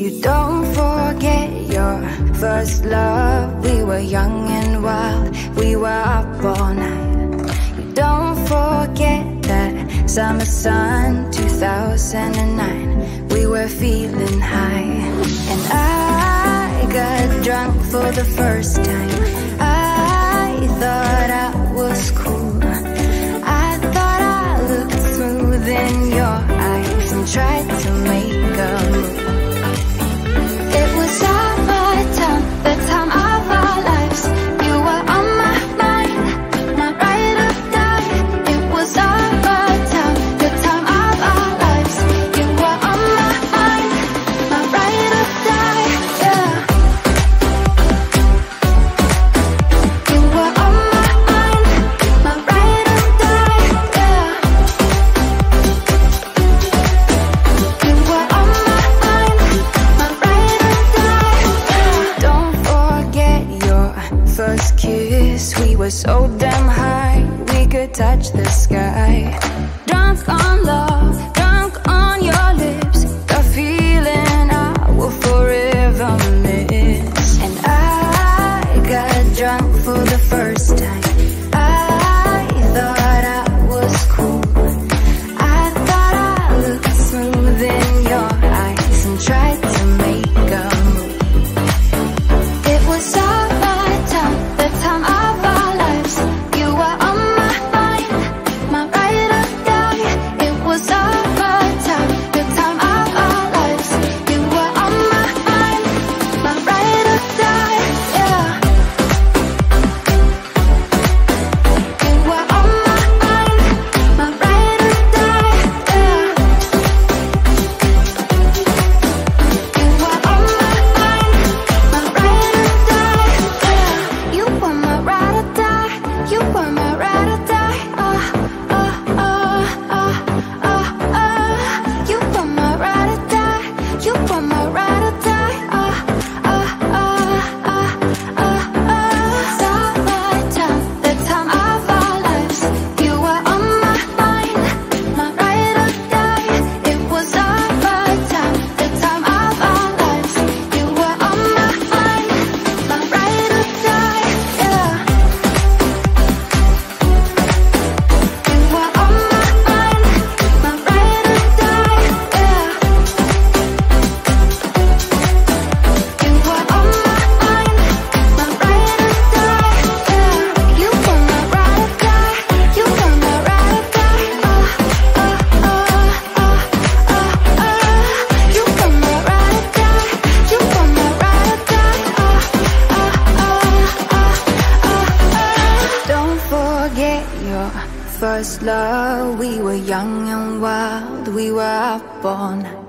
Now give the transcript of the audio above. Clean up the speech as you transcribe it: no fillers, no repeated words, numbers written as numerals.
You don't forget your first love. We were young and wild, we were up all night. You don't forget that summer sun 2009. We were feeling high, and I got drunk for the first time. I thought I was cool. I thought I looked smooth in your eyes and tried to make a move. It was our time, the time of our lives. You were on my mind, my ride or die. It was our time, the time of our lives. You were on my mind, my ride or die, yeah. You were on my mind, my ride or die, yeah. You were on my mind, my ride or die, yeah. Don't forget your first kiss. We were so damn high, we could touch the sky. Drunk on love, drunk on your lips, the feeling I will forever miss. And I got drunk for the first time. I thought I was cool. I thought I looked smooth in your eyes and tried to make a move. It was our time, the time of our lives. You were on my mind, my ride or die. It was our time, the time of our lives. You were on my mind, my ride or die, yeah. You were on my mind, my ride or die, yeah. You were on my mind, my ride or die, yeah. You were my ride or die, you were my ride or die, you were my ride or die, you were my ride or die, Summertime, the time of our lives. You were on my mind, my ride or die. It was our time, the time of our lives. You were on my mind, my ride or die, yeah. You were on my mind, my ride or die, yeah. You were on my mind, my ride or die, yeah. You were my ride or die, you were my ride or die, you were my ride or die, you were my ride or die. Don't forget your first love. We were young and wild, we were up all night.